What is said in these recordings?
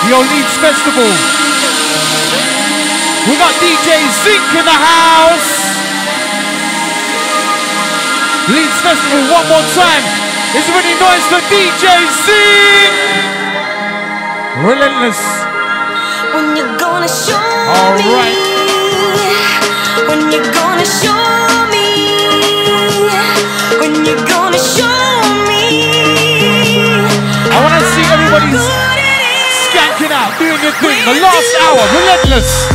Yo, Leeds Festival. We got DJ Zinc in the house. Leeds Festival one more time. Is there any noise for DJ Zinc? Relentless. When you're gonna show all me. Right. When you're gonna show me. When you're gonna show me. I want to see everybody's skanking out, doing your thing. The last hour, Relentless.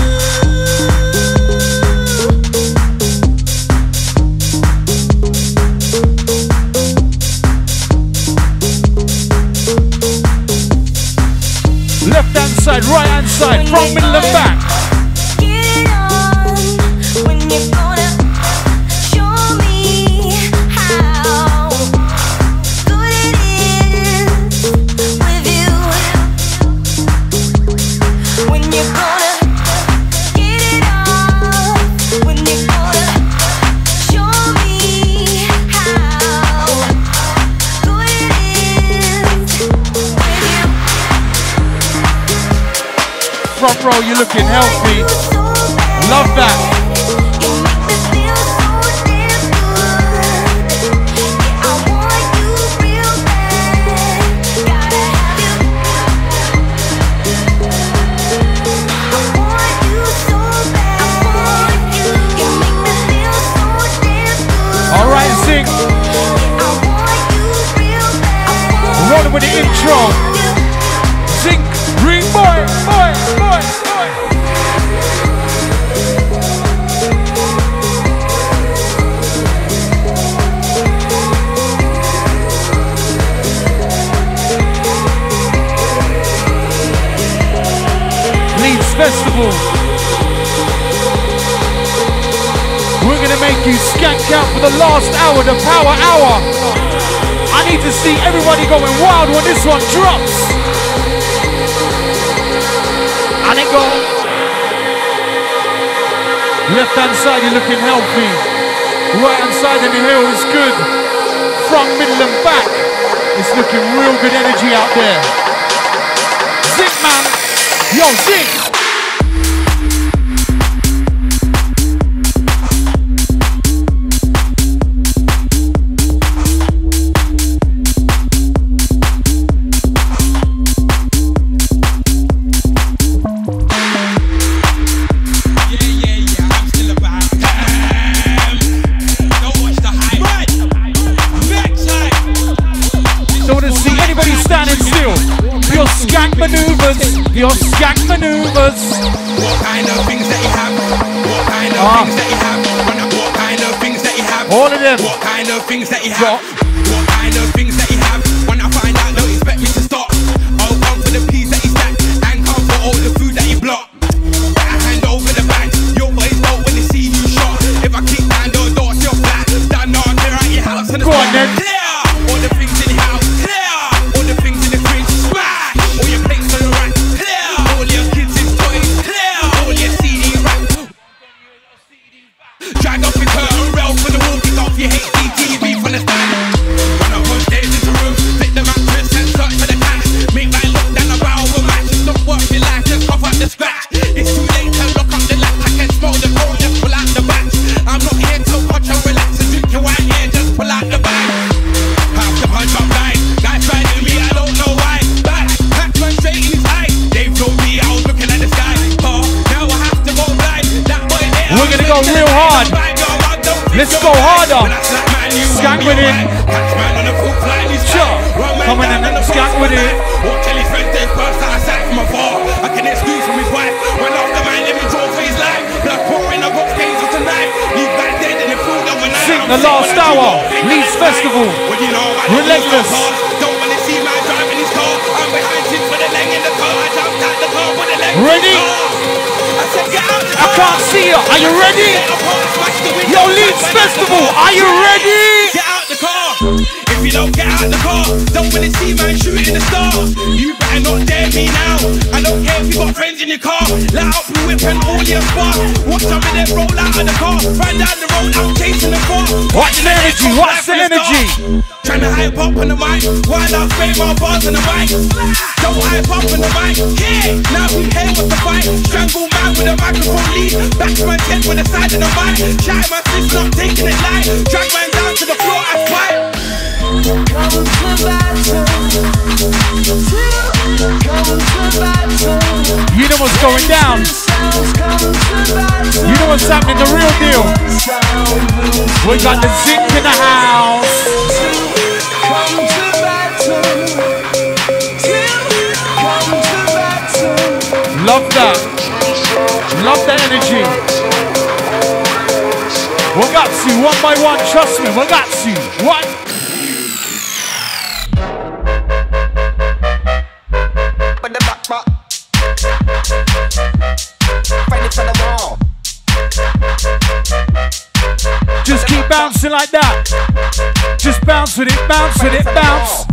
Left hand side, right hand side, front, middle and back. Get on. When you're gonna show me how good it is with you. When you're gonna get it on. When you're gonna show me how good it is with you. Front row, you're looking healthy. Love that. All right, Zinc. Rolling with the intro. Zinc, green boy, boy. Leeds Festival. We're gonna make you skank out for the last hour, the power hour. I need to see everybody going wild when this one drops. And it goes. Left hand side, you're looking healthy. Right hand side in the hill is good. Front, middle and back. It's looking real good energy out there. Zinc, man. Yo, Zinc. Your skank maneuvers. What kind of things that you have? What kind of things that you have? What kind of things that you have? All of them. What kind of things that you have? What kind of things that you have? When I find out, don't expect me to stop. I'll come for the peas that you stack and come for all the food that you block. I hand over the bag. Your boys know when they see you shot. If I kick down those doors, you're flat. Stand on, clear out your house and the on, then. Clear all the things in the house. Clear all the things in the fridge. Smash all your plates on the rack. All your kids' toys, clear. All your CD rack. Drag off your curtain rail for the wall. Pick off your HDTV from the stand. Run up on stage in the room. Fit the mattress and search for the cash. Make my look down the barrel of a match. It's not worth your life, just cough up the scratch. It's too late to lock up the latch. I can smell the cold, just pull out the batch. I'm not here to watch and relax and drink your wine here, just pull out the bag. Have to punch up line. Guys trying to me, I don't know why. Back man straight in his eyes. They told me I was looking at the sky. Oh, now I have to go blind. That boy there. We're gonna go real hard. Let's go harder. Skank with it. Sure. Come in and skank with it. Watch Kelly's friends, they burst out of sight from afar. I can excuse from his wife. When off the man, let me draw for his life. Blood pouring, I've got stains of tonight. Leave back dead in the food of a night. Sing the last hour. Leeds Festival. Relentless. Don't wanna see my driving his car. I'm behind him for the leg in the car. I jumped out the car with the leg. Ready? I said, get out the I can't see you. Are you ready? Yo, Leeds Festival. Are you ready? Get out the car. If you don't get out the car, don't wanna see man shooting the stars. You better not dare me now. I don't care if you got friends. in your car. Light up your whip and all your spark. Watch some of them roll out of the car. Right down the road, I'm chasing the car. Watch the energy, watch the energy. Trying to hype up on the mic. While I spray my bars on the mic. Don't hype up on the mic. Yeah, now we here with the fight. Strangle man with a microphone lead. Back to my tent with the side of the mic. Shy my sis not taking it light. Drag man down to the floor and fight. You know what's going down. You know what's happening, the real deal. We got the zinc in the house. Love that. Love the energy. We got you one by one, trust me, we got you. What? Just keep bouncing like that. Just bounce with it, bounce with it, bounce.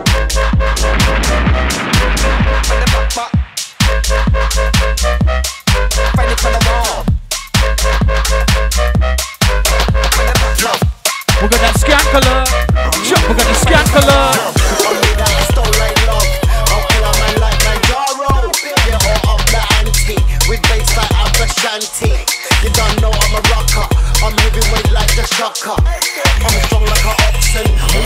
We got that scankler. We got the scankler. You don't know I'm a rocker. I'm heavyweight like the shocker. I'm strong like an oxen.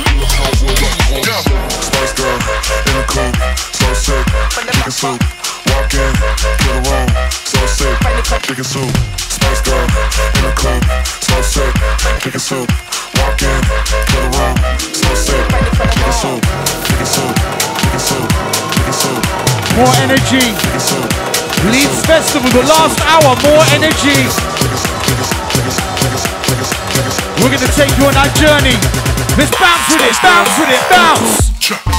Spice girl in the coupe, so sick. Chicken soup, walk in, kill the room, so sick. Chicken soup, spice girl in the coupe, so sick. Chicken soup, walk in, kill the room, so sick. Chicken soup, chicken soup, chicken soup, chicken soup. More energy. Leeds Festival, the last hour, more energy. We're gonna take you on that journey. Let's bounce with it, bounce with it, bounce.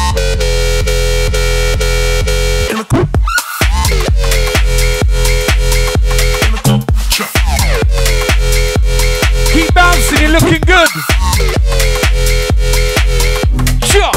Keep bouncing, you're looking good. Sure.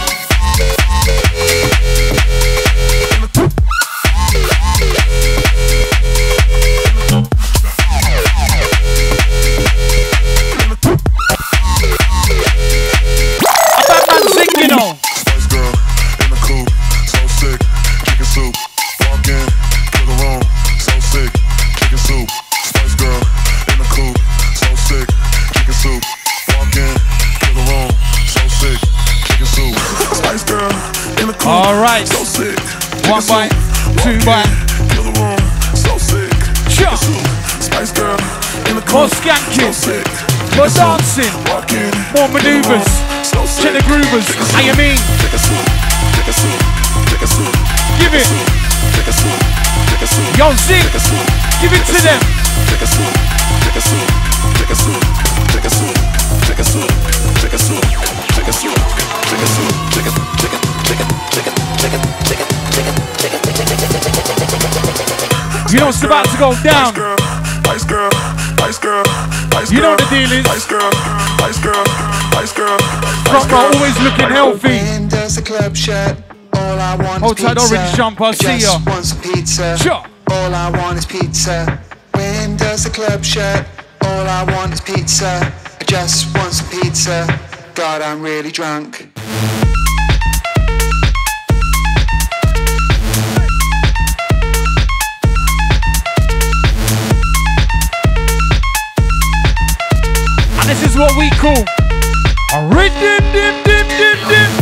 All right, so sick. 1 bite, 2 bite. Sure. Spice girl, more skanking, more dancing, more maneuvers. Check the groovers. How you mean? Give it. Yo, Zig, give it to them. You know what's about to go down. You know what the deal is. Front row always looking healthy. Hold tight, orange jumper, see ya. Sure. All I want is pizza. When does the club shut? All I want is pizza. I just want some pizza. God, I'm really drunk. And this is what we call a rhythm.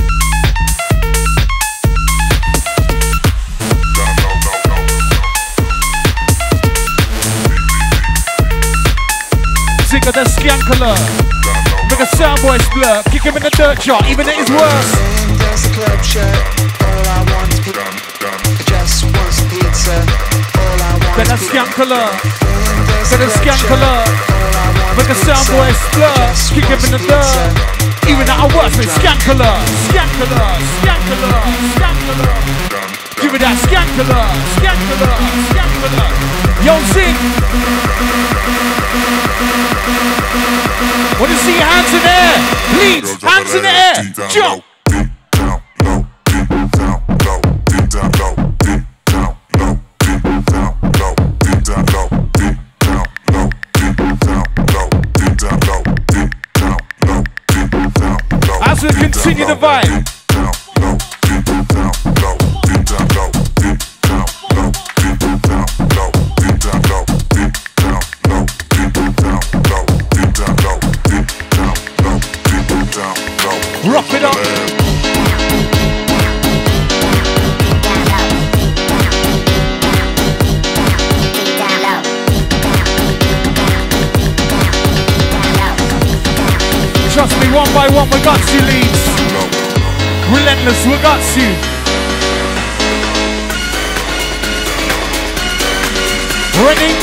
Sick of the scankler. Make a soundboy splurt. Kick him in the dirt shot, even at his worst. There's the club shut. All I want is pizza. I just want some pizza. All I want Get a is scankler. Get a scankler. Make a soundboy splurt. Kick him in the dirt. Even at our worst, with scankler. Scankler. Scankler. Scankler. Give it that scankler. Scankler. Scankler. Yo, sing. Want to see your hands in the air? Please, hands in the air. Jump. Continue the vibe. Rock it up. Trust me, one by one, we got you, leads. Relentless, we got you. Ready?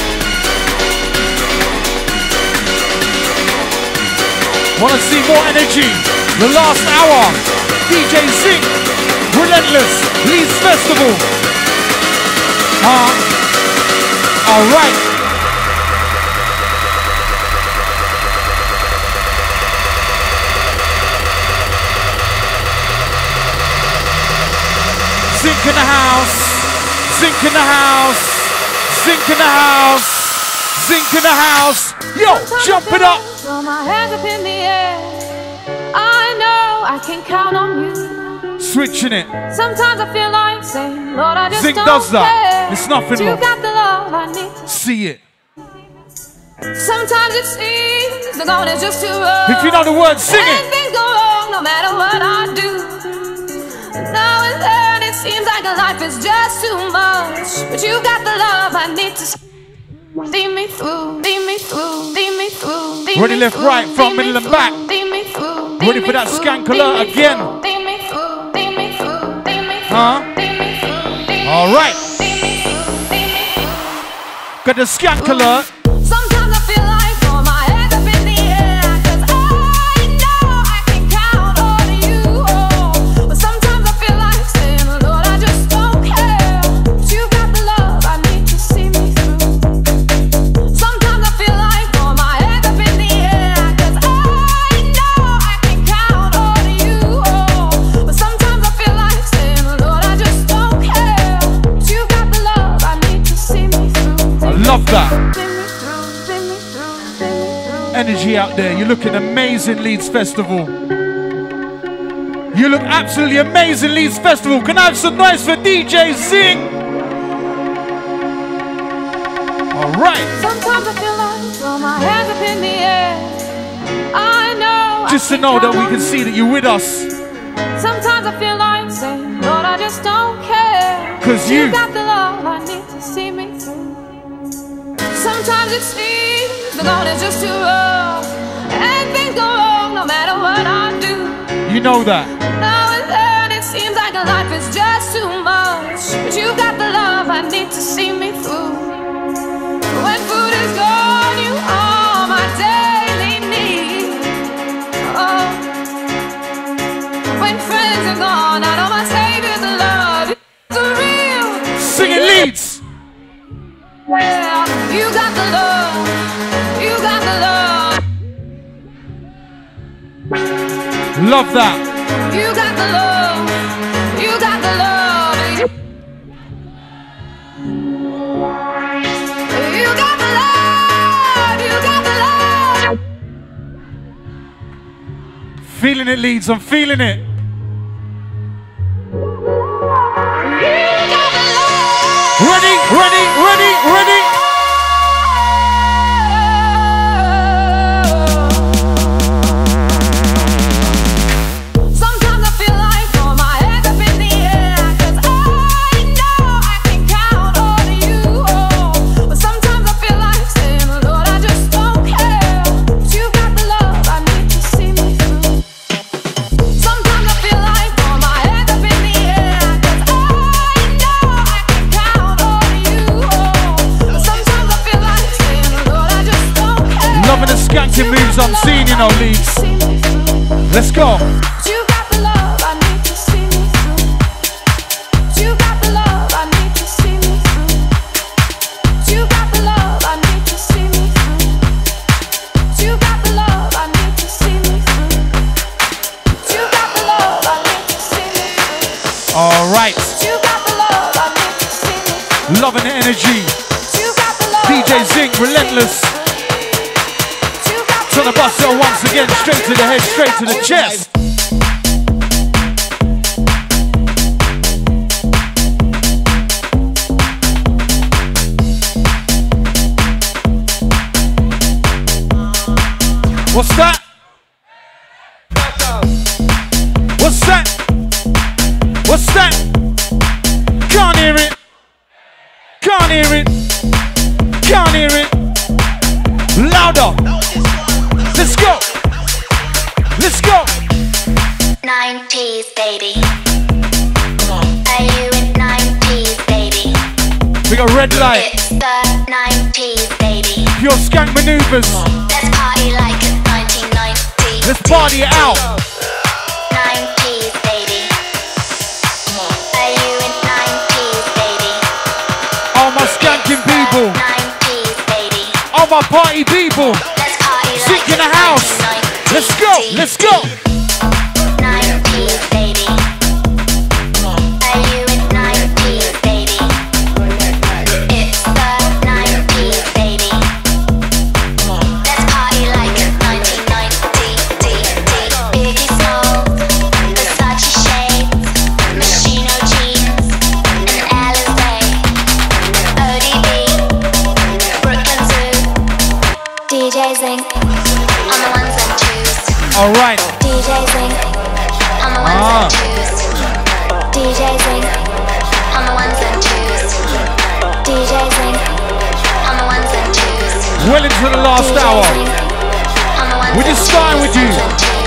Wanna see more energy? The last hour. DJ Zing, Relentless, Leeds Festival. Alright. Zink in the house, Zink in the house, Zink in the house, Zink in the house. Yo, jump it up. Throw my hands up in the air. I know I can count on you. Switching it. Sometimes I feel like saying, Lord, I just Zink don't does that. care. It's nothing You wrong. got the love I need. See it. Sometimes it seems the going is just too rough. If you know the words, sing And it. things go wrong no matter what I do. Now and then it seems like life is just too much. But you got the love I need to see me through, see me through, see me through. Ready, left, right, front, middle, and back. Ready for that skank alert again. Huh? Alright. Got the skank alert. Sometimes I feel like throw my hands up in the air, 'cause I know I can count on you. But sometimes I feel like saying, Lord, I just don't care. But you got the love I need to see me through. Sometimes I feel like throw my hands up in the air, 'cause I know I can count on you. But sometimes I feel like saying, Lord, I just don't care. But you got the love I need to see me through. I love that. Energy out there. You're looking amazing, Leeds Festival. You look absolutely amazing, Leeds Festival. Can I have some noise for DJ Zing? Alright. Sometimes I feel like throw my hands up in the air. I know. Just to know that we can see that you're with us. Sometimes I feel like saying, Lord, I just don't care. 'Cause you got the love I need to see me through. Sometimes it seems the going is just too rough, and things go wrong no matter what I do. You know that. Now and then it seems like life is just too much, but you got the love I need to see me through. When food is gone, you are my daily need. Oh, when friends are gone, I know my Savior's love is real. Sing it, Leeds. Well, you got the love, you got the love. Love that. You got the love, you got the love. You got the love, you got the love. Feeling it, Leeds. I'm feeling it. You got the love. Ready, ready, ready, ready. Sometimes I feel like throw my hands up in the air, 'cause I know I can count on you. But sometimes I feel like saying, Lord, I just don't care. But you got the love I need to see me through. Sometimes I feel like throw my hands up in the air, 'cause I know I can count on you. But sometimes I feel like saying, Lord, I just don't care. Loving the skanking moves I'm seeing, you know, Leeds. See me through. Let's go. You got the love I need to see me through. You got the love I need to see me through. You got the love I need to see me through. You got the love I need to see me through. You got the love I need to see me through. Alright. You got the love I need to see me through. Loving the energy. You got the love DJ I need Zing, to see me Relentless. through. You got Trying to bust it once again. Straight to the head, straight to the chest. What's that? What's that? What's that? Can't hear it. Can't hear it. Can't hear it. Louder. Let's go. Let's go. 90s, baby. Are you in 90s, baby? We got red light. It's the 90s, baby. Pure skank maneuvers. Let's party like it's 1990. Let's party it out. 90s, baby. Are you in 90s, baby? All my skanking people. 90s, baby. All my party people. Let's party like Sink in the house. Let's go. Let's go. 90s, baby. Are you in 90s, baby? It's the 90s, baby. Let's party like it's 1990. Biggie Smalls, Versace shades, Moschino jeans, and Alizé. ODB, Brooklyn Zoo, DJ Zink on the ones and twos. All right. DJ Zink on the ones and twos. DJ Zink on the ones and twos. DJ Zink on the ones and twos. Well into the last DJ hour. Zink on the ones We're just starting with you.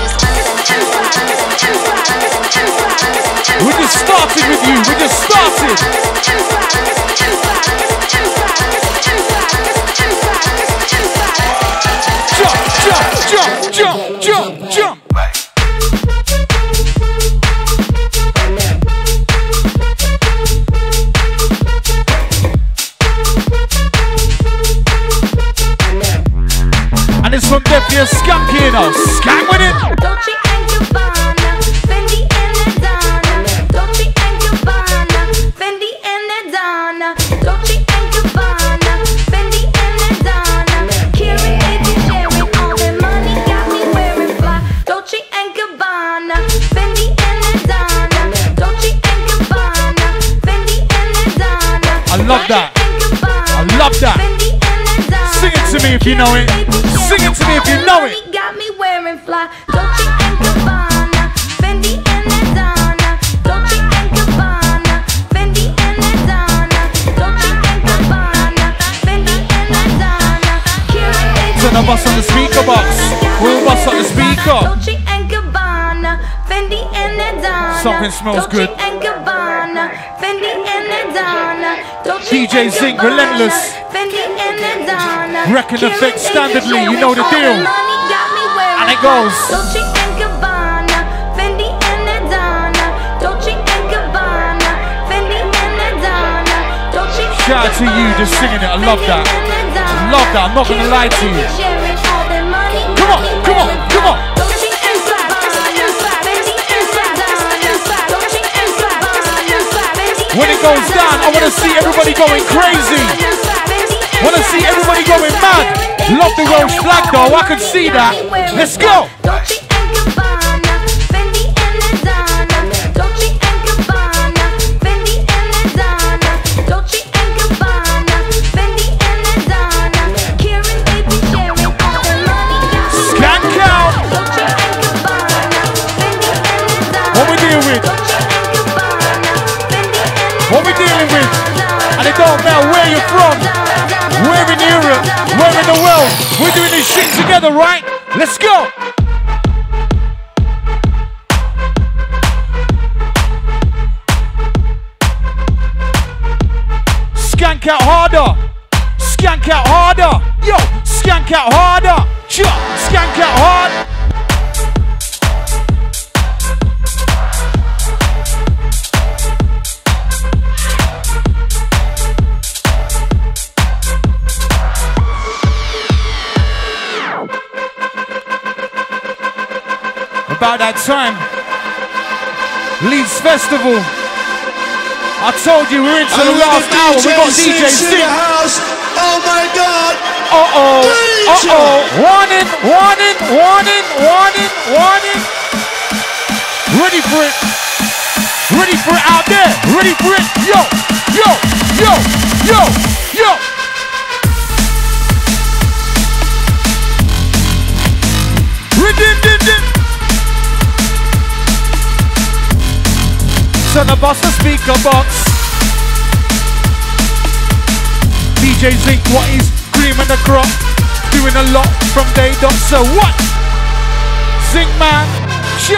We just started with you. We just started. Jump, jump, jump, jump, jump. And it's from Debbie Skanky, you know. Skank with it. Dolce and Gabbana, Fendi and Adana. Dolce and Gabbana, Fendi and Adana. Dolce and Gabbana, Fendi and Adana. Kieran, baby, sharing all their money got me wearing fly. Dolce and Gabbana, Fendi and Adana. Dolce and Gabbana, Fendi and Adana. I love that. I love that. Sing it to me if you know it. Sing it to me if you know it. Got me wearing fly. Dolce and Gabbana, Fendi and Adana. Dolce and Gabbana, Fendi and Adana. Dolce and Gabbana, Fendi and Adana. Turn the bus on the speaker box. We'll bust on the speaker. Dolce and Gabbana, Fendi and Adana. Something smells good. Dolce and Gabbana, Fendi and Adana. Dolce DJ and Zink, Gabbana, relentless. Fendi and Adana. Reckon Kieran, effect baby, standardly, you showing know the all deal. money got me wearing And it fly. goes. Dolce and Gabbana, Fendi and Adana. Dolce and Gabbana, Fendi and Adana. Dolce and Shout out to you just singing it. I love that. I love that. I'm not gonna lie to you. Come on, come on, come on. When it goes down, I wanna see everybody going crazy. Wanna see everybody going mad. Love the Welsh flag though, I can see that. Let's go. Dolce and Gabbana, Fendi and Adana. Dolce and Gabbana, Fendi and Adana. Dolce and Gabbana, Fendi and Adana. Kieran, baby, sharing all the money. Skank out. Dolce and Gabbana, Fendi and Adana. What we dealing with? Dolce and Gabbana, Fendi and What we dealing with? And it don't matter where you're from. We're in Europe, we're in the world. We're doing this shit together, right? Let's go. Skank out harder. Skank out harder. Yo, skank out harder. Skank out hard. About that time, Leeds Festival. I told you we're into the last hour. We got DJ Zink. Oh my God! Uh-oh, uh-oh. Warning, warning, warning, warning, warning. Ready for it. Ready for it out there. Ready for it. Yo, yo, yo, yo, yo. bust the speaker box. DJ Zinc, what is creaming the crop? Doing a lot from day dot. So what? Zinc man, sure.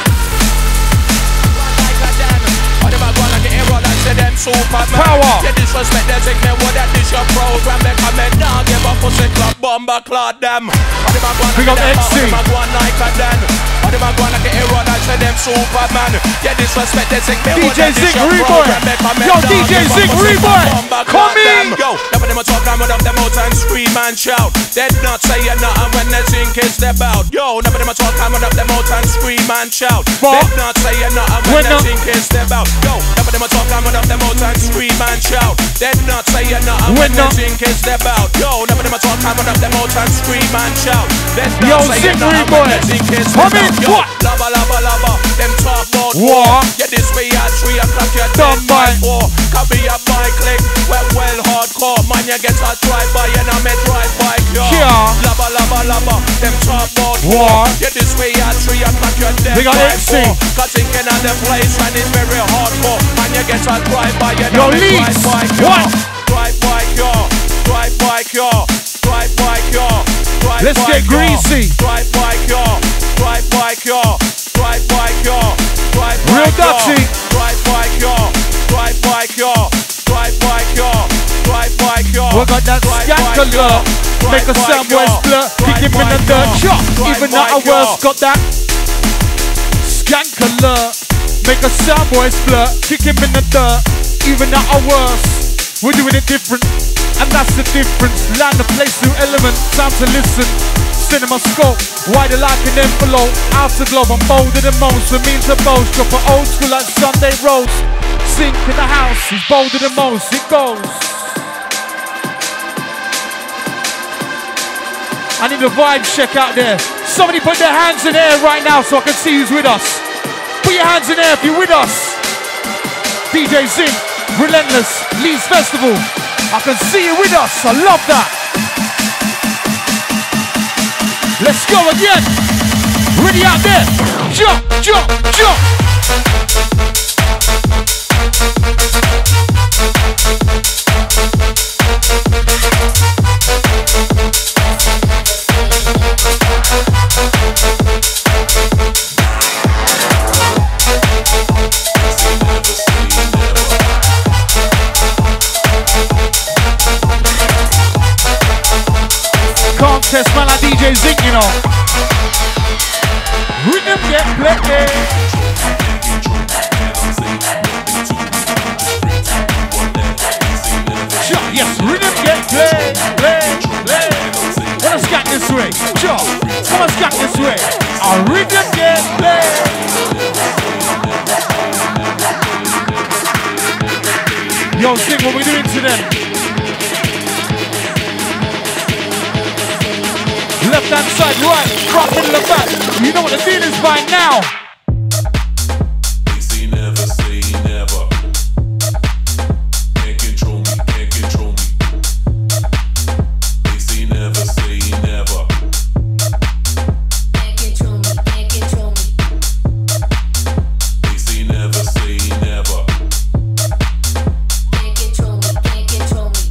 Power. You disrespect the segment, what that is your program. They come and down, give up pussy club, bomber, clot them. Big up XC. What am I going like a hero that said them Superman? You disrespect the segment, what DJ that is Zinc your Reboy. program. They come and Yo, down, DJ give up Zinc pussy Reboy. club, bomber, Come clot in. them. Yo, none of them a talk, I'm up them out and scream and shout. They're not saying nothing when they zinc is step out. Yo, none of them a talk, I'm up them out and scream and shout. What? They're not saying nothing when they zinc is step out. Yo, none of them a talk, I'm up them out and scream and shout. They're not saying nothing when they zinc is step out. Yo, none of them a talk, I'm up them out and scream and shout. They're not saying nothing when they zinc is step out. Yo, lava, lava, lava, them talk about war. Yeah, this way at 3 o'clock, you're done by 4. Can be a bike click, well hardcore. Man, you get a drive-by and I'm a drive-by, yo. Lava, lava, lava, them talk about war. Yeah, this way at 3 o'clock, you're dead by 4. Cause thinking of the place and it's very hardcore. Man, you get a drive-by and I'm a drive-by, yo. Drive-by, yo. Drive-by, yo. Drive-by, yo. Let's get greasy. Drive-by, yo. Drive-by, yo. Drive-by, yo. Real Dutchy. Drive-by, yo. Drive-by, yo. Drive-by, yo. Drive-by, yo. We got that skanker. Make a Samwise blur. Kick him in the dirt. Shot. Even that our worst got that skanker. Make a Samwise blur. Kick him in the dirt. Even at our worst, we're doing it different. And that's the difference. Land the place, new element. Time to listen. Cinema scope, wider like an envelope. Outer globe, I'm bolder than most. It means a boast. Drop an old school like Sunday roast. Sink in the house, he's bolder than most. It goes. I need a vibe check out there. Somebody put their hands in the air right now so I can see who's with us. Put your hands in the air if you're with us. DJ Zinc, Relentless, Leeds Festival. I can see you with us. I love that. Let's go again. Ready out there. Jump, jump, jump. Contest man like DJ Zinc, you know. Rhythm get played. Sure, yes, rhythm get played. Let us get this way. Sure, come on, scat this way. Our rhythm get played. Yo, Zinc, what we doing to them? Left hand side, right, front, middle and back. You know what the deal is by now. They say never say never. Can't control me, can't control me. They say never say never. Can't control me, can't control me. They say never say never. Can't control me, can't control me.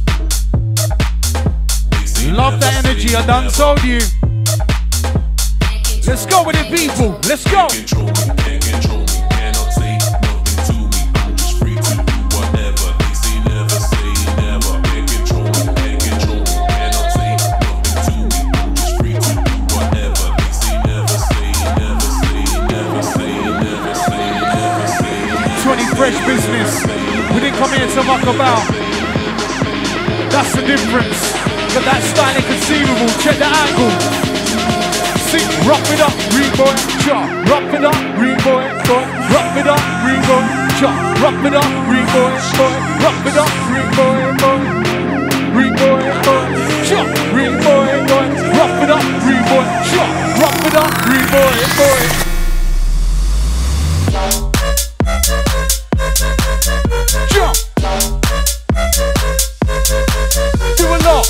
They say Love that never energy, say I done never. told you. Let's go with it, people. Let's go. Can't control me, can't control me. Cannot say nothing to me. I'm just free to do whatever. They say never say never. Can't control me, can't control me. Cannot say nothing to me. I'm just free to do whatever. They say never say never say never say never say never say. 20 fresh business. We didn't come here to muck about. That's the difference. But that style inconceivable. Check the angle. Sing, rock it up, reboy, chop. Rock it up, reboy, boy. Rock it up, reboy, chop. Rock it up, reboy, boy. Rock it up, reboy, boy. Reboy, boy. Chop, reboy, boy. Rock it up, reboy, chop. Rock it up, reboy, boy. Jump. Do a lot.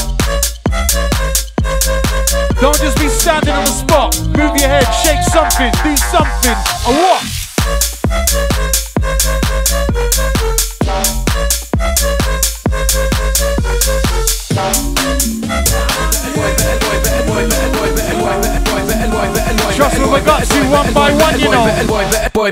Don't just be standing on the spot. Move your head, shake something, do something. A what?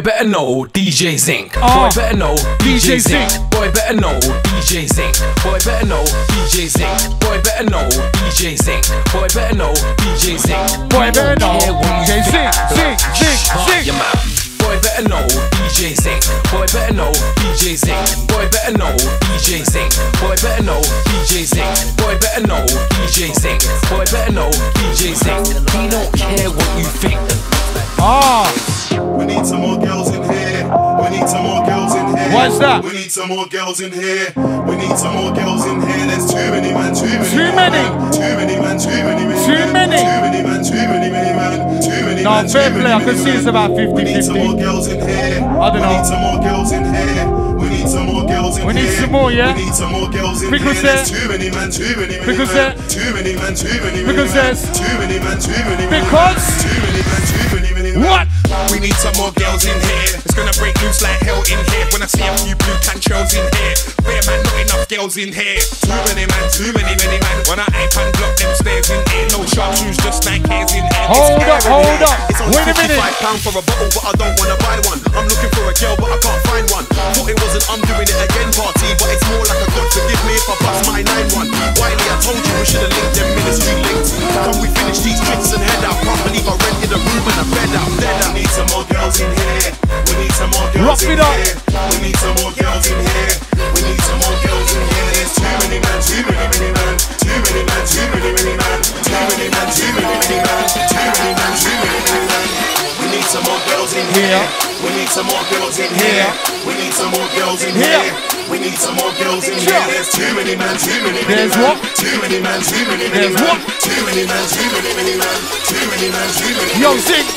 better know DJ Zinc. Oh. Boy better know DJ DJ Zinc. Zinc. Boy better know DJ Zinc. Boy better know DJ Zinc. Boy better know DJ Zinc. Boy better know DJ Zinc. Boy better know DJ Zinc. Zinc, Zinc, Zinc. Your mouth. Boy better know DJ Zinc. Boy better know DJ Zinc. Boy better know DJ Zinc. Boy better know DJ Zinc. Boy better know DJ Zinc. Boy better know DJ Zinc. He don't care what you think. Ah. We need some more girls in here. We need some more girls in here. What's that? We need some more girls in here. We need some more girls in here. There's too many man, too many. Too many. Too many man, too many. Too many. Too many man, too many man. Too many No, man, fair too play. I many can see it's about 50-50. We need some more girls in here. I don't know. We need some more girls in here. We need some more girls in We here. need some more, yeah? We need some more girls in Because here. There's there- too many man, too many. Because man. there- Too many man, too many. Because man. there's- Too many man, too many. Because- Too many man, too many. What? We need some more girls in here. It's gonna break loose like hell in here. When I see a few blue cantrels in here. Fair man, not enough girls in here. Too many man, too many man. When I ape and block them stairs in here. No sharp shoes, just like hairs in here. Hold up, hold up. It's only Wait a minute. £55 for a bottle, but I don't wanna buy one. I'm looking for a girl, but I can't find one. Thought it wasn't I'm doing it again party, but it's more like a God forgive me if I bust my 9-1. Wiley, I told you we should've linked them ministry links. Can we finish these tricks and head out? Can't believe I rented a room and a bed out. We need some more girls in here. We need some more girls Rock in it up. here. We need some more girls in here. We need some more girls in here. There's too many man, too many man. Too many man, too many man. Too many man, too many man. Too many man, too many man. We need some more girls in here. We need some more girls in here. We need some more girls in here. We need some more girls in here. There's too many man, too many man. There's what? Too many man, too many man. There's what? Too many man, too many man. Too many man, too many. Yo, Zinc.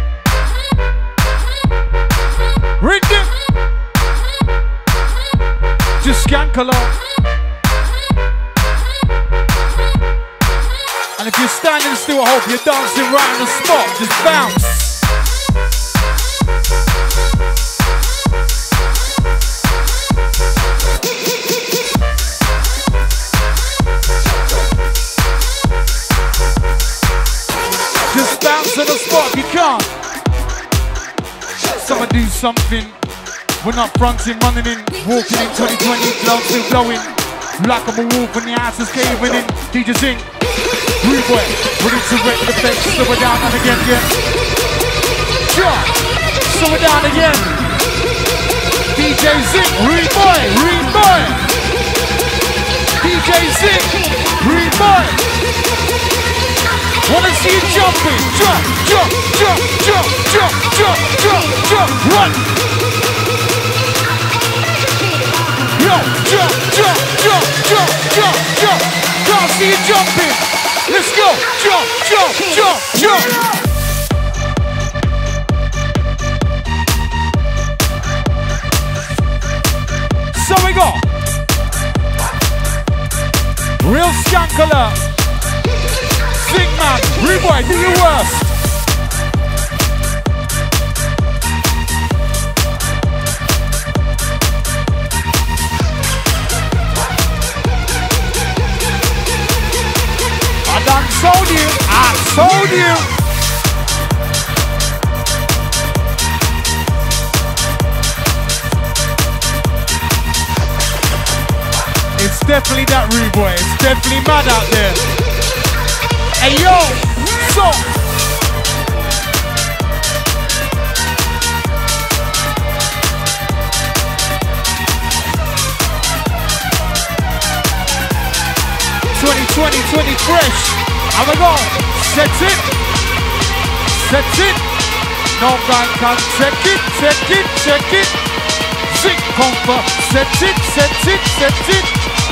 Read it. Just skank along. And if you're standing still, I hope you're dancing right on the spot. Just bounce. Just bounce on the spot if you can't. Someone do something. We're not fronting, running in, walking in 2020, love still blowing. Like I'm a wolf when the house is caving in. DJ Zinc, Rude Boy, ready to wreck the fence, slow it down and again, yeah. Sure, slow it down again. DJ Zinc, Rude Boy, Rude Boy. DJ Zinc, Rude Boy. Wanna see you jumping, jump, jump, jump, jump, jump, jump, jump, jump, run. Yo, jump, jump, jump, jump, jump, jump. Can't see you jumping. Let's go, jump, jump, jump, jump. So we go. Real skank alert. Sing man, Rude Boy, do your worst. I done told you, I told you. It's definitely that Rude Boy, it's definitely mad out there. Hey yo, so '20, fresh. Have a go. Set it. Set it. No man can check it, check it, check it. Zinc comfort. Set it, set it, set it.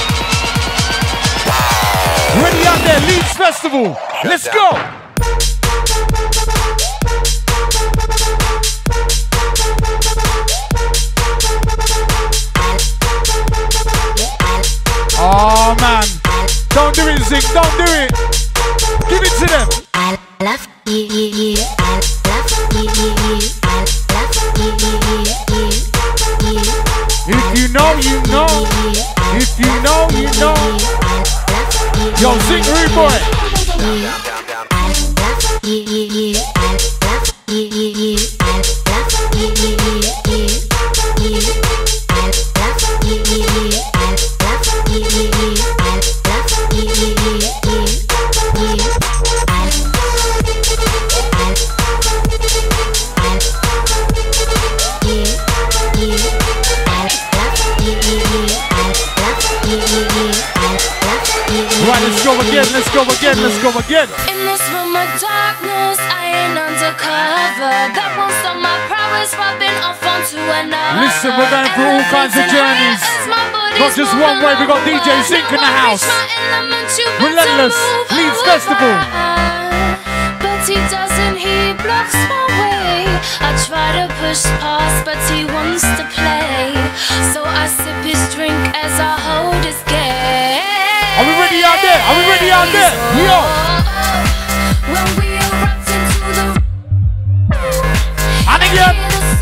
Ready out there, Leeds Festival. Let's go. Oh man, don't do it, Zinc, don't do it. Give it to them. I love you. I love you. I love you. If you know, you know. If you know, you know. Yo, Zinc, Rude Boy. again, let's go again, let's go again. In this room of darkness, I ain't undercover. That won't stop my progress, rubbing off onto another. Listen, we're going through all kinds of journeys. Not just one way, we got DJ Zinc in the house. Relentless Leeds Festival. But he doesn't, he blocks my way. I try to push past, but he wants to play. So I sip his drink as I hold his gaze. Are we ready out there? Are we ready out there? Yo! When we erupt into the And again!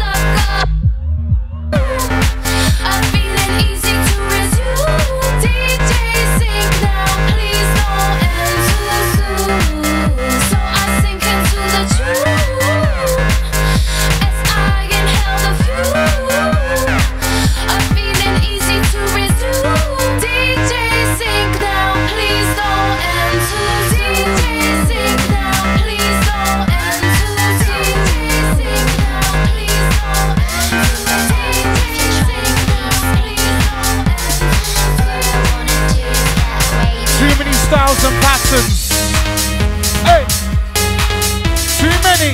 I'm feeling easy to resume. DJ Zinc now, please don't end too soon. So I sink into the truth as I inhale the fume. I'm feeling easy to resume. DJ Zinc now, please don't end too soon. DJ Zinc now, please don't end too soon. DJ Zinc now, please don't end too soon. Too many styles and patterns. Hey! Too many.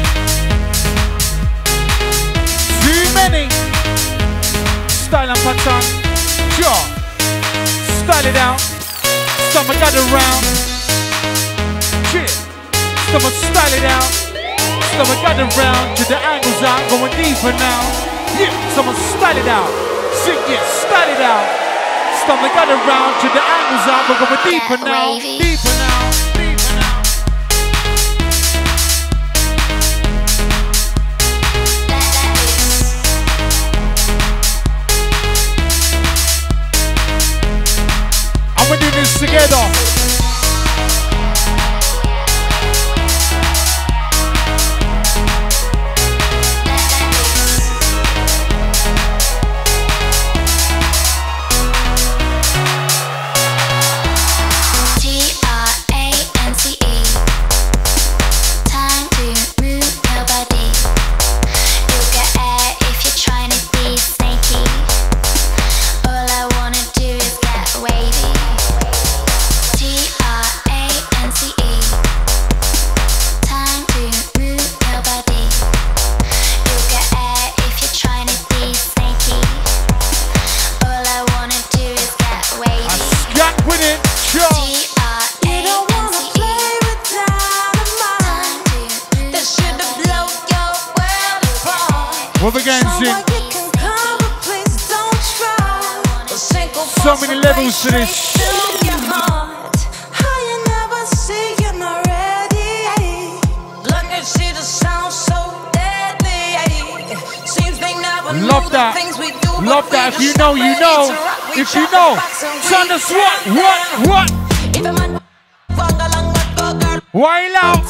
Too many. Style and pattern. Sure. Style it out. Stomach gather round. Cheer. Stomach style it out. Stomach gather round. To the angles out. Going deeper now. Yeah. Someone style it out. Sing it. Style it out. Stomach gather round. To the angles out. We're going deeper now. Deeper now. Deeper now. And we're doing this together. What we going to so many levels to this. Love that. Love that. If you know, you know. If you know. Son of what? Wild out.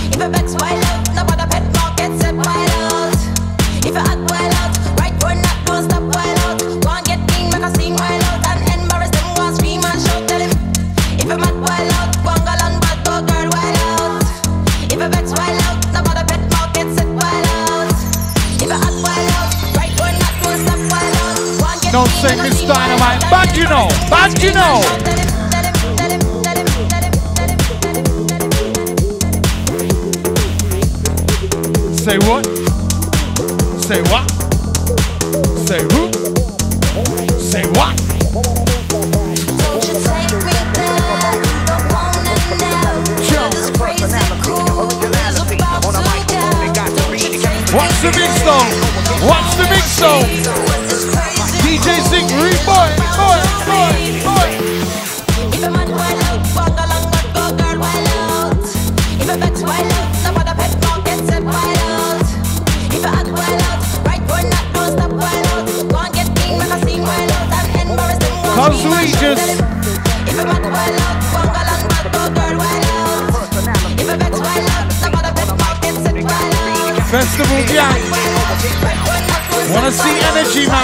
If I act wild out, right or not, don't stop wild out. Go and get king, make a sing wild out. And embarrass them, go and scream and shout, tell him. If I'm at wild out, go and go and bad, go girl wild out. If I vex wild out, no bother pet mouth, get set wild out. If I act wild out, right or not, don't stop wild out. Go and get don't say Miss Dynamite, bad you know, bad you know. Say what? Say what? Say who? Say what? Don't you take me there, don't wanna know. This crazy cool is about to go. Watch the big stone. Watch the big stone. DJ Zinc, boy. If a man wild out, walk along, but go girl wild out. If a vex wild out, no bother pet dog get set wild out. If a act wild out, right or not, don't stop wild out. Go and get king, make a scene wild out, and embarrass them. Cause we just. If a man wild out, walk along, but go girl wild out. If a vex wild out, no bother pet dog get set wild out. Festival gang. Wanna see energy, man?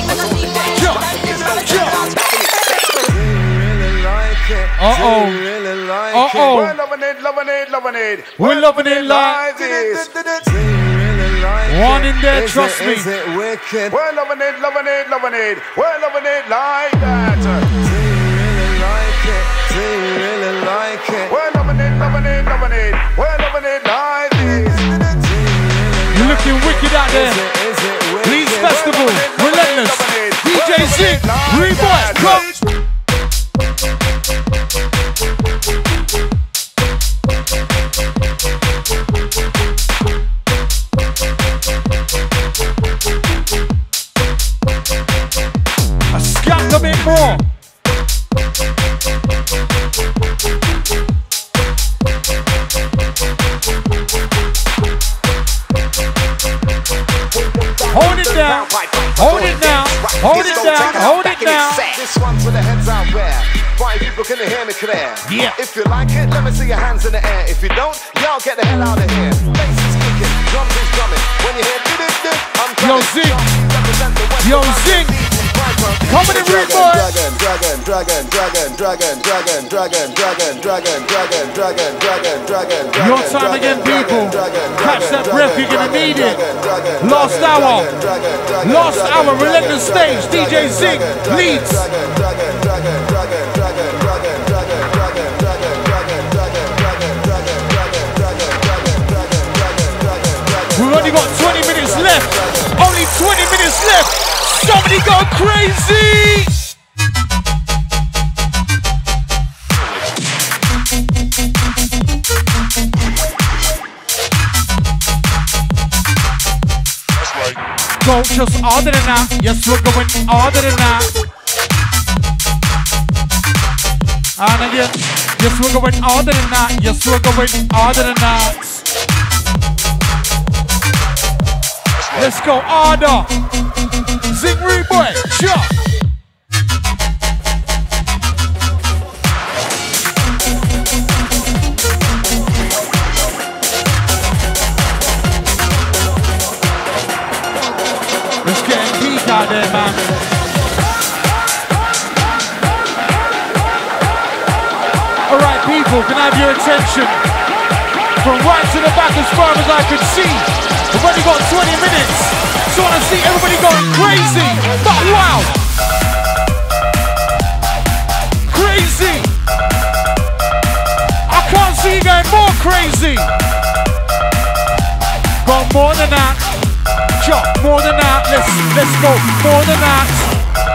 Uh-oh. We're loving it. We're loving it like this. One in there, trust me. We're loving it. We're loving it like that. lemonade. Well, lemonade like this. You're looking wicked out there. Leeds Festival, Relentless, DJ Zig, Reboy, come. I scamped a bit more. Hold it down, hold it down, hold it down, hold it down. This one's for the heads out where. Why people can hear me clear? Yeah. If you like it, let me see your hands in the air. If you don't, y'all get the hell out of here. Bass is kicking, drums is drumming. When you hear do-do-do, I'm Yo, coming. Zing. Represent the West Yo, of my Zing. city. Come on in, Rude Boy. Your time again, people. Catch that breath, you're gonna need it. Last hour. Last hour, Relentless Stage, DJ Zing, Leeds. We've only got 20 minutes left. Only 20 minutes left. Somebody go crazy! Go just harder than that. Yes, we're going harder than that. And again, yes, we're going harder than that. Yes, we're going harder than that. Let's go harder. Zing Rude Boy, jump. Let's get a peak out there, man. Alright, people, can I have your attention? From right to the back as far as I can see. We've only got 20 minutes. So I want to see everybody going crazy. But wow. Crazy. I can't see you going more crazy. Go more than that. Jump more than that. Let's go more than that.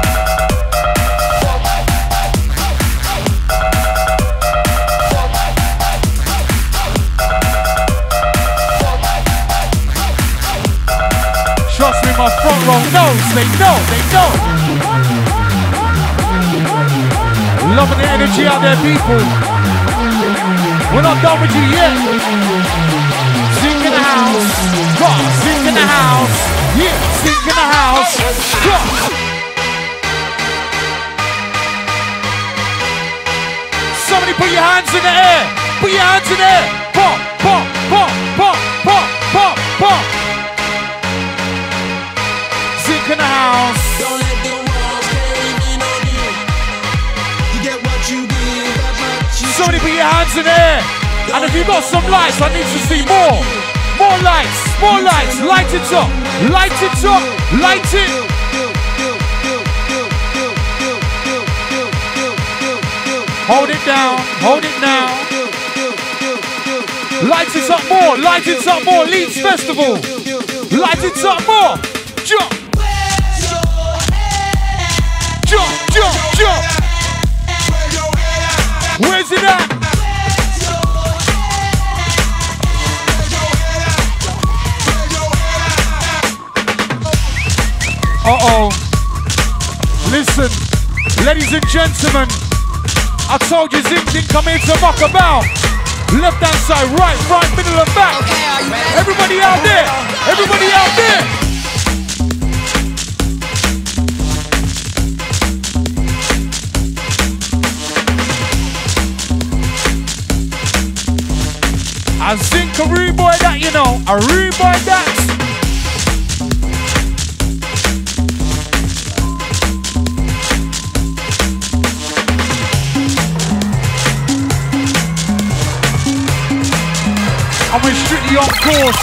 Trust me, my front row knows. They know. Loving the energy out there, people. We're not done with you yet. Zing in the house. Go, Zing in the house. Yeah, Zing in the house. Go. Somebody put your hands in the air. Put your hands in the air. Pop, pop, pop, pop, pop, pop, pop. Zing in the house. Don't let the walls cave in on you. You get what you give, that much you Somebody put your hands in the air. And if you've got some lights, I need to see more. More lights, more lights. Light it up, light it up, light it. Hold it down, hold it now. Light it up more, light it up more. Leeds Festival. Light it up more. Jump. Jump, jump, jump. Where's it at? Uh-oh. Listen, ladies and gentlemen, I told you Zing didn't come here to muck about. Left hand side, right, front, middle and back. Everybody out there, everybody out there. I think a rude boy that, you know, a rude boy that. And we're strictly on course.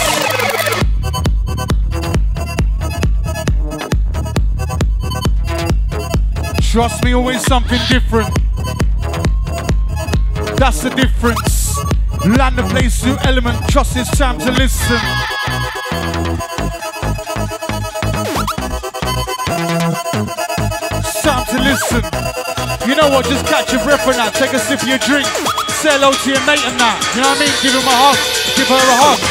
Trust me, always something different. That's the difference. Land the place to Element. Trust it's time to listen. It's time to listen. You know what? Just catch your breath on that. Take a sip of your drink. Say hello to your mate and that. You know what I mean? Give him a hug. Give her a hug.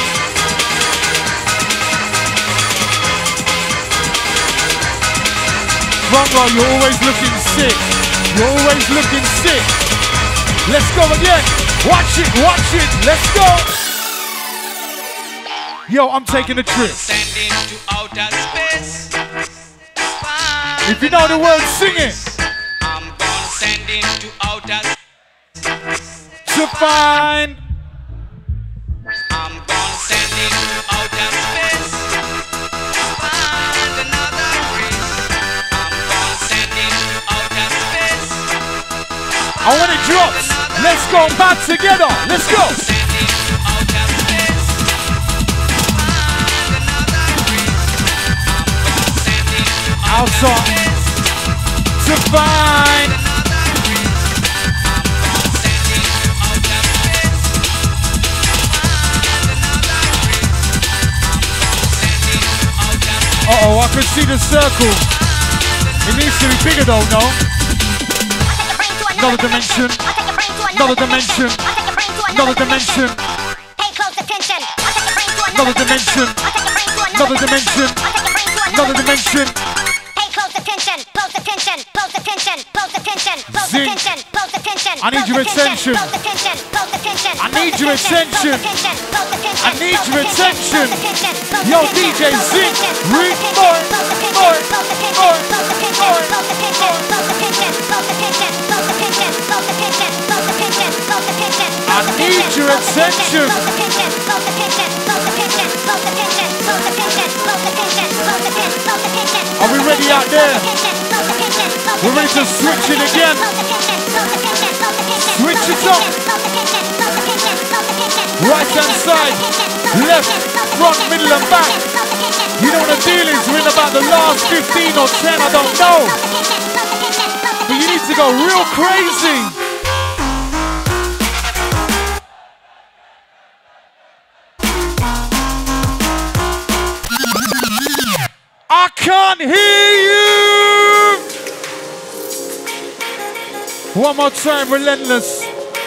Rongo, you're always looking sick. You're always looking sick. Let's go again. Watch it, let's go. Yo, I'm taking a trip. If you know the words, sing it. I'm gonna send into outer To find. I'm gonna send into outer space. Find another race. I'm gonna send into outer space. I want it drops. Let's go back together. Let's go. Outside to find. Uh-oh, I can see the circle. It needs to be bigger though, no? Another dimension. Another dimension. Another dimension. Another dimension. Another dimension. Another dimension. Zing. I need your attention. I need your attention. I need your attention. Yo, DJ Zing. Read more. I need your attention. Are we ready out there? We're ready to switch it again. Switch it up. Right hand side, left, front, middle and back. You know what the deal is, we're in about the last 15 or 10, I don't know. But you need to go real crazy. I can't hear you! One more time, Relentless.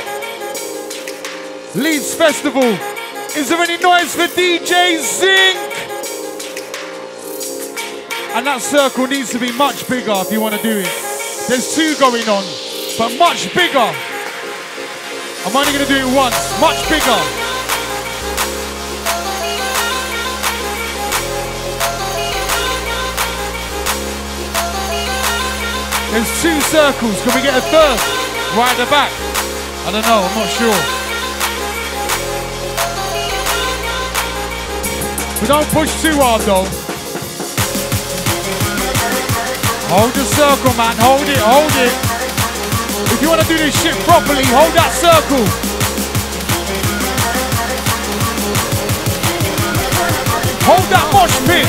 Leeds Festival. Is there any noise for DJ Zing? And that circle needs to be much bigger if you want to do it. There's two going on, but much bigger. I'm only going to do it once, much bigger. There's two circles. Can we get a third? Right at the back. I don't know, I'm not sure. We don't push too hard though. Hold the circle, man. Hold it, hold it. If you want to do this shit properly, hold that circle. Hold that mosh pit.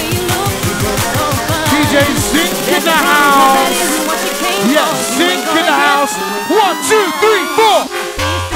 DJ Zink in the house. Yeah, Zink in the house. 1, 2, 3, 4.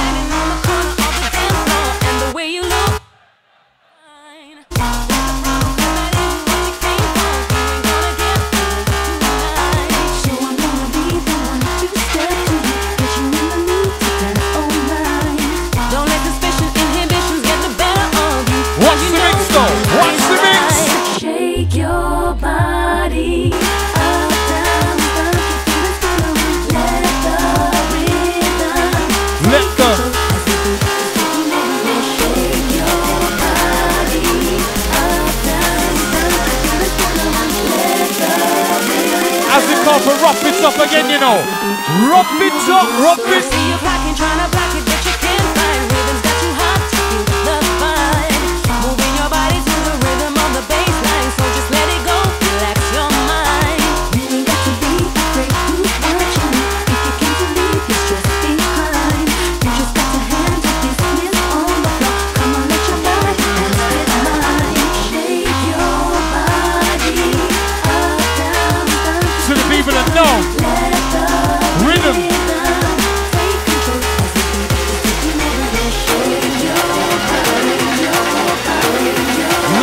But rough it up again, you know. Rough it up, rough it. See you blocking, trying to block it, but you can't find rhythms that you have to feel the fun. Moving your body to the rhythm of the bass line, so just let it go, relax your mind. You ain't got to be afraid who's watching. If you can't believe, it's just behind. You just got to handle business on the floor. Come on, let your body dance with mine. Shake your body up, down, down. To the people that know rhythm.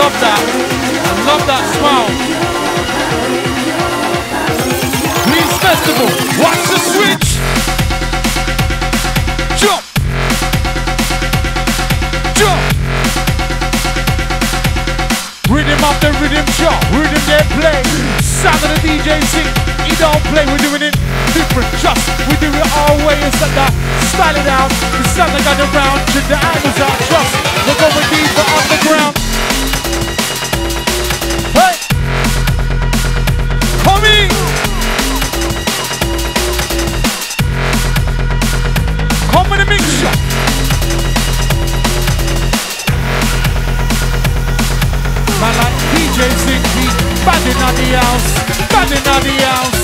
love that. I love that smile. Leeds Festival, watch the switch. Jump. Jump. Rhythm up the rhythm chop, rhythm they play. Sound of the DJ sing, he don't play, we're doing it different, just we do it our way. It's like that, style it out, the sound that got around, check the angles out, trust, we're going deeper underground. Hey! Coming! Come with a mixture. Man like DJ Zinky, banding on the house, banding on the house.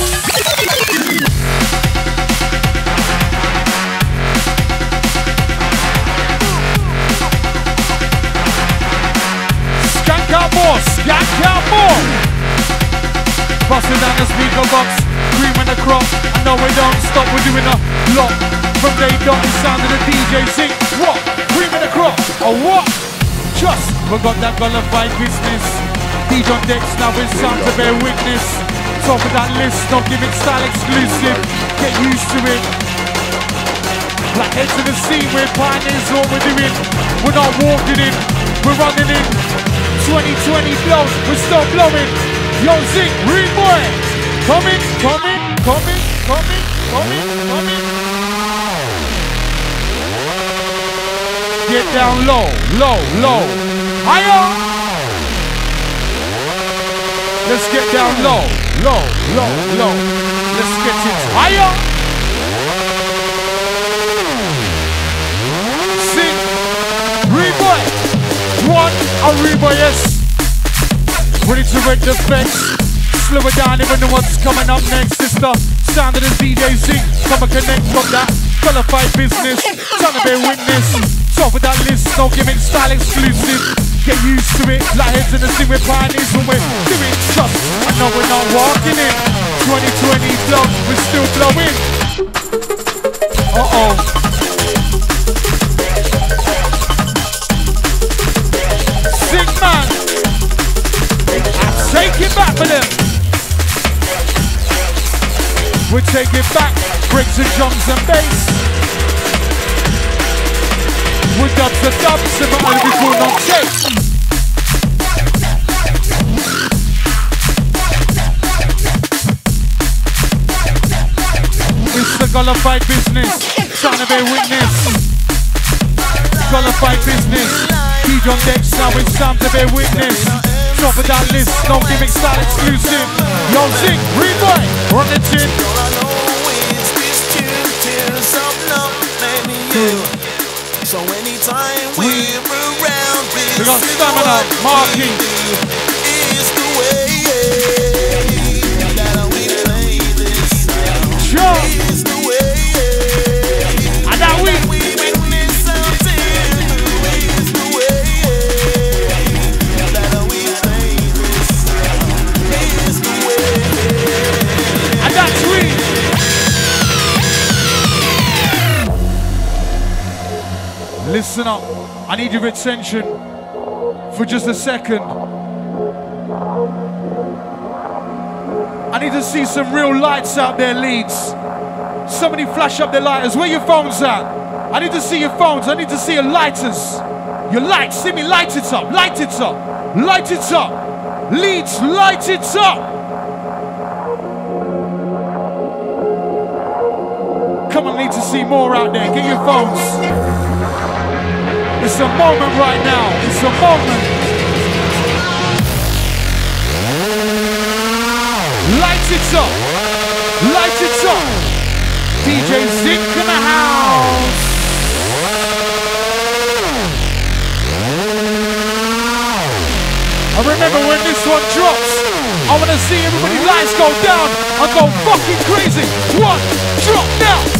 Skank out more, skank out more. Busting down the speaker box, cream in the crop. I know we don't stop, we're doing a lot. From day dot, the sound of the DJ Zink. What? Cream in the crop, or what? Just, we got that qualified business. DJ on decks, now it's time to bear witness. Top of that list, don't give it style exclusive. Get used to it. Like heads to the scene, we're pioneers, what we're doing. We're not walking in, we're running in. 2020 blows, we're still blowing. Yo, Zink, read boy. Coming, coming, coming, coming, coming, coming. Get down low, low, low. Higher. Let's get down low, low, low, low. Let's get it higher. Sing, Reboy. One, a Reboy, yes. Ready to wreck the fence. Slow it down, even know what's coming up next. It's the sound of the DJ Zing. Come and connect from that qualified business. Trying to bear witness. Top of that list, no gimmick style exclusive. Get used to it, like heads in the scene, we're pioneers when we're doing just. I know we're not walking in. 2020 flow, we're still blowing. Uh-oh. Sing man. Take it back for them. We take it back, breaks and drums and bass. We dubs the dubs, and we're only cool not chase. It's the qualified business, trying to bear witness. Qualified business, DJ on decks, now it's time to bear witness. Top of that list, no gimmick style exclusive. Yo, Zing, Reboy, run the chin. All I know is this tune tears up love and you. So anytime we're around, we got stamina, marking. Is the way that we play this. Sure. Is the way. And that we witness until is the way that we play this. Is the way. And that's we. Listen up, I need your attention for just a second. I need to see some real lights out there, Leeds. Somebody flash up their lighters. Where your phones at? I need to see your phones. I need to see your lighters. Your lights, see me light it up, light it up, light it up. Leeds, light it up. Come on, I need to see more out there. Get your phones. It's a moment right now. It's a moment. Light it up. Light it up. DJ Zink in the house. I remember when this one drops, I want to see everybody lights go down and go fucking crazy. One, drop now.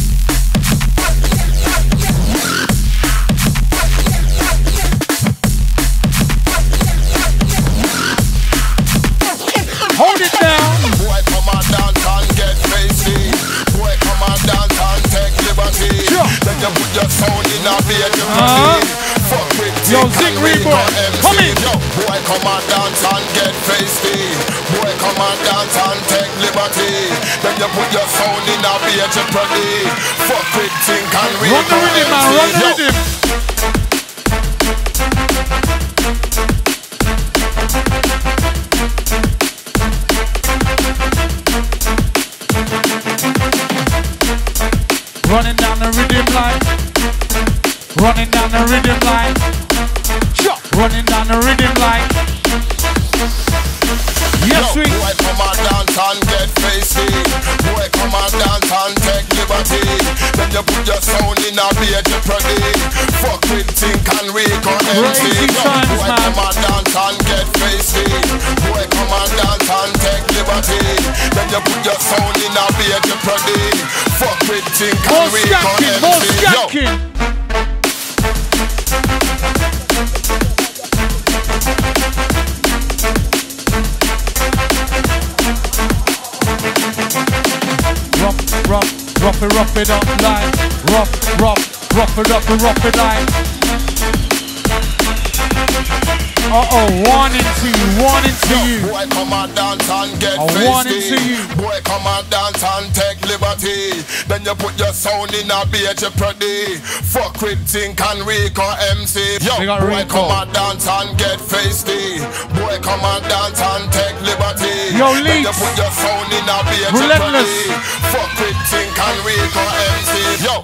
Hold it down. Boy, come on dance and get crazy. Boy, come on dance and take liberty. Sure. Then you put your sound in a beat. Fuck with Yo, Zing Reboy, come in. Yo, boy, come and dance and get feisty. Boy, come and dance and take liberty. Then you put your sound in a beer jeopardy. Fuck with think and read. Run the rhythm, man, run the rhythm. Running down the rhythm line. Running down the rhythm line. Chop. Running down the rhythm line. Yes, we. Boy, come and dance and get feisty. Boy, come and dance and take liberty. Then you put your sound in a beer jeopardy. Fuck with think and read or empty. Boy, come and dance and get feisty. Boy, come and dance and take liberty. Then you put your sound in a beer jeopardy. Fuck with think and read or empty. More skanking. Rough it up line. Rough it line. One into you. Boy, come and dance and get one feisty. into you. Boy, come and dance and take liberty. Then you put your sound in a beer jeopardy. Fuck with think and Rico MC. Yo, boy, come and dance and get feisty. Boy, come and dance and take liberty. Yo, then you put your sound in a beer jeopardy. Fuck with think and Rico MC. Yo.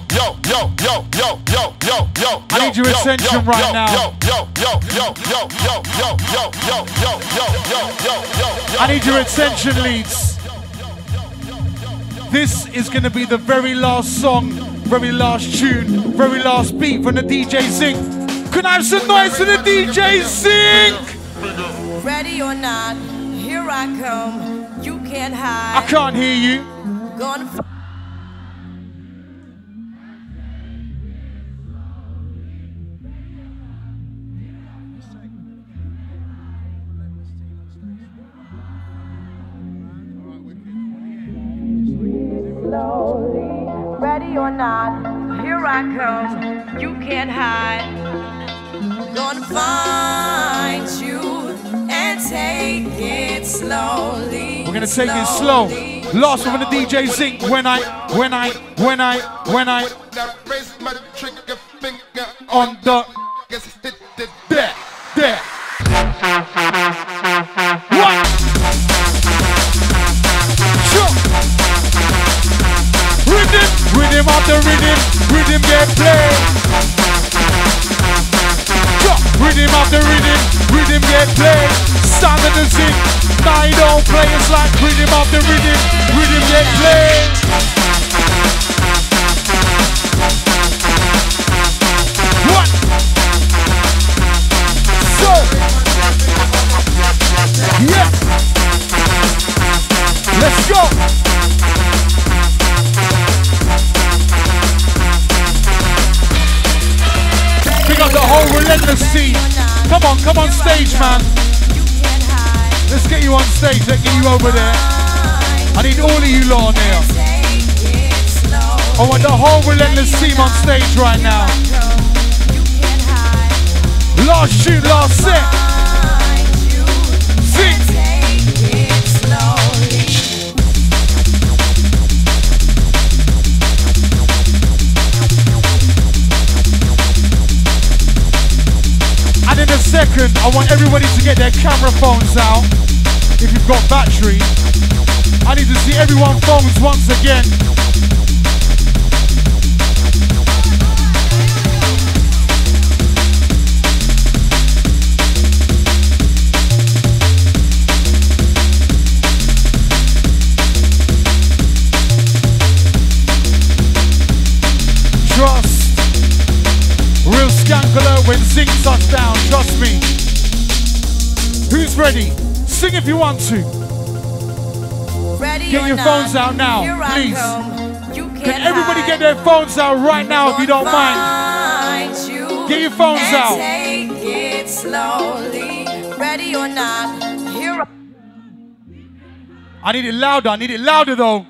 I need your attention right now. I need your attention, Leeds. This is going to be the very last song, very last tune, very last beat from the DJ Zinc. Can I have some noise for the DJ Zinc? Ready or not, here I come. You can't hide. I can't hear you. Gonna Ready or not, here I come. You can't hide. Gonna find you and take it slowly. We're gonna take it slow. Last one from the DJ Zinc. When I on the there. What? Sure. Rhythm of the rhythm get played. Rhythm of the rhythm get played. Sound of the Zinc, now you don't play, it's like rhythm of the rhythm get played. What? So, yes, let's go. Pick up the whole relentless team. Come on stage, man. Let's get you on stage. Let's get you over there. I need all of you lot on here. I want the whole relentless team on stage right now. Last shoot, last set. Sing. And in a second, I want everybody to get their camera phones out. If you've got battery, I need to see everyone's phones once again. Trust. Real skank when Zinc touch down, trust me. Who's ready? Sing if you want to. Ready get your phones out now, please. Can everybody get their phones out right now if you don't mind? Get your phones out. Take it slowly. Ready or not, here I need it louder though.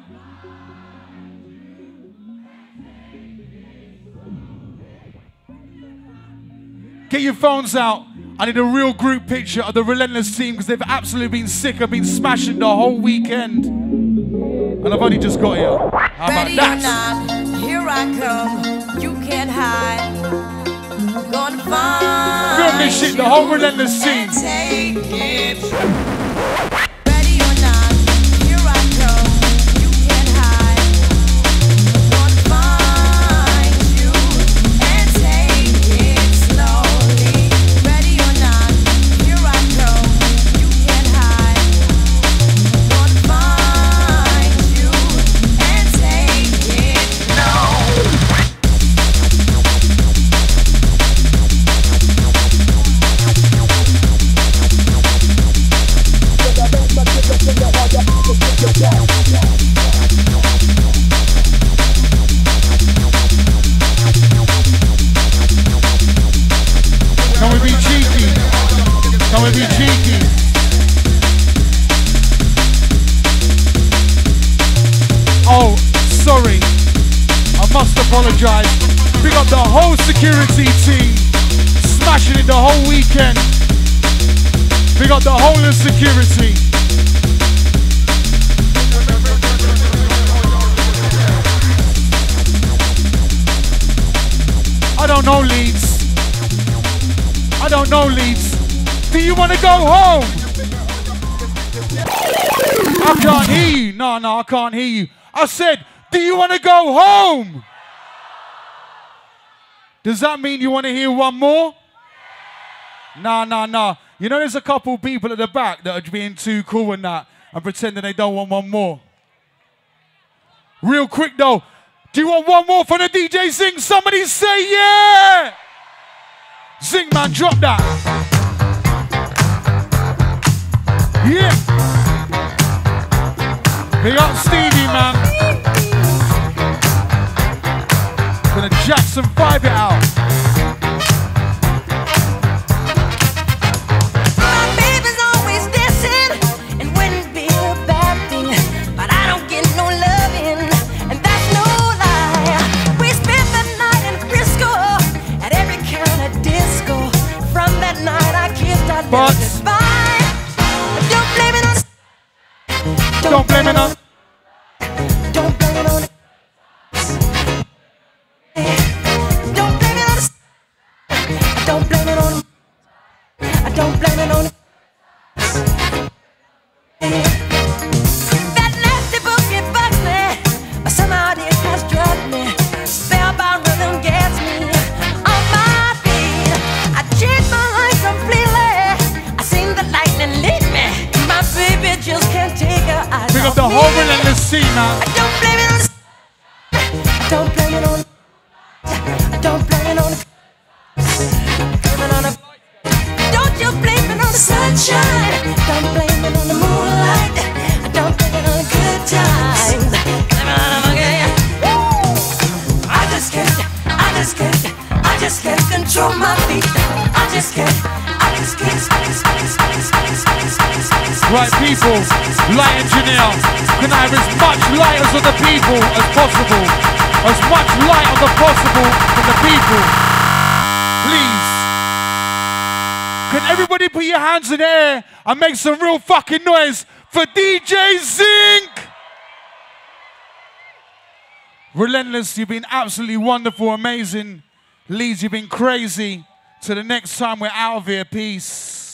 Get your phones out. I need a real group picture of the Relentless team because they've absolutely been sick. I've been smashing the whole weekend. And I've only just got here. How about that? Ready or not, here I come. You can't hide. Gonna find Film this shit, the whole Relentless team. take it. Ready or not, here I come. You can't hide. Gonna find you and take it slowly. Ready or not, here I come. You can't hide. Gonna find you and take it now. Can we be cheeky? Can we be cheeky? Oh, sorry. I must apologize. Big up the whole security team. Smashing it the whole weekend. Big up the whole of security. I don't know, Leeds. I don't know, Leeds. Do you want to go home? I can't hear you. No, I can't hear you. I said, do you want to go home? Does that mean you want to hear one more? No. You know there's a couple people at the back that are being too cool and that and pretending they don't want one more. Real quick though, do you want one more from the DJ Zing? Somebody say yeah! Zing man, drop that. Yeah. Big up Stevie man. Gonna Jackson 5 it out. My baby's always dancing and wouldn't be a bad thing, but I don't get no loving, and that's no lie. We spent the night in Frisco at every kind of disco. From that night I kissed her goodbye. Don't blame it on. Don't blame it on. Don't blame it on. Don't blame it on. Don't blame it on. I don't blame it on. That nasty boogie bugs me, but somehow it has drugged me. Spellbound rhythm gets me on my feet. I changed my life completely. I seen the lightning lead me. My baby just can't take her eyes Big up off the me. whole Relentless team man. I don't blame it on. I don't blame it on. I don't blame it on. Don't you blame it on the sunshine. Don't blame it on the moonlight. I don't blame it on the good times. Blame it on the monkey. I just can't control my feet. I just can't. Right people, light engineer, can I have as much light as on the people as possible? As much light on the possible from the people. Please. Can everybody put your hands in the air and make some real fucking noise for DJ Zink? Relentless, you've been absolutely wonderful, amazing. Leeds, you've been crazy. Till the next time we're out of here, peace.